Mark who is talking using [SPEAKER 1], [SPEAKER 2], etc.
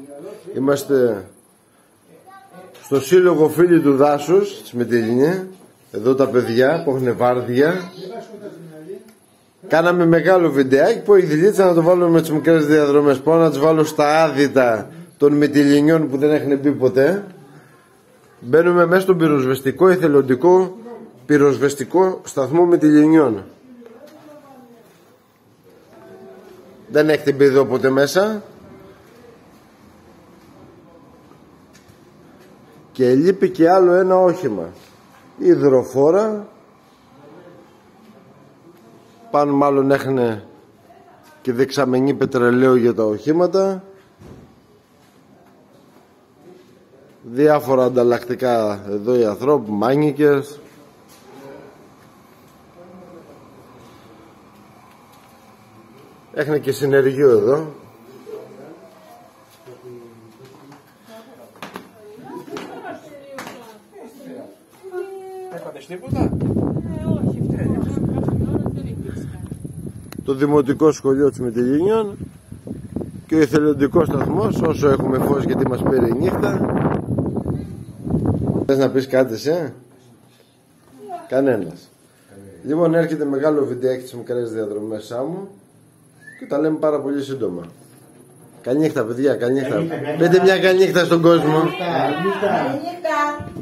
[SPEAKER 1] Είμαστε στο Σύλλογο Φίλοι του Δάσους της Μυτιληνή. Εδώ τα παιδιά που έχουν βάρδια. Κάναμε μεγάλο βιντεάκι που η Δηλίτσα να το βάλουμε με τις μικρές διαδρομές. Πάω να τις βάλω στα άδυτα των Μυτιληνιών που δεν έχουν μπει ποτέ. Μπαίνουμε μέσα στον πυροσβεστικό, εθελοντικό πυροσβεστικό σταθμό Μυτιληνιών. Δεν έχετε μπει εδώ ποτέ μέσα. Και λείπει και άλλο ένα όχημα. Υδροφόρα. Πάνω μάλλον έχουν και δεξαμενή πετρελαίου για τα οχήματα. Διάφορα ανταλλακτικά εδώ οι ανθρώποι, μάνικες. Έχουν και συνεργείο εδώ.
[SPEAKER 2] Έπατες τίποτα? Όχι,
[SPEAKER 1] το Δημοτικό Σχολείο της Μυτιληνιών και ο εθελοντικός σταθμός, όσο έχουμε φως γιατί μας πήρε η νύχτα. Θες να πεις κάτι εσύ? Κανένας. Λοιπόν, έρχεται μεγάλο βιντεάκι τις μικρές διαδρομές Σάμου και τα λέμε πάρα πολύ σύντομα. Καληνύχτα παιδιά, καληνύχτα. Πείτε μια καληνύχτα στον κόσμο.
[SPEAKER 3] Καληνύχτα.